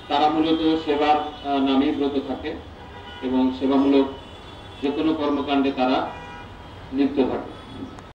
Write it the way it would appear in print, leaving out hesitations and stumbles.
তারা মূলত সেবার নামেই ব্রত থাকে এবং সেবামূলক যে কোনো কর্মকাণ্ডে তারা লিপ্ত থাকে।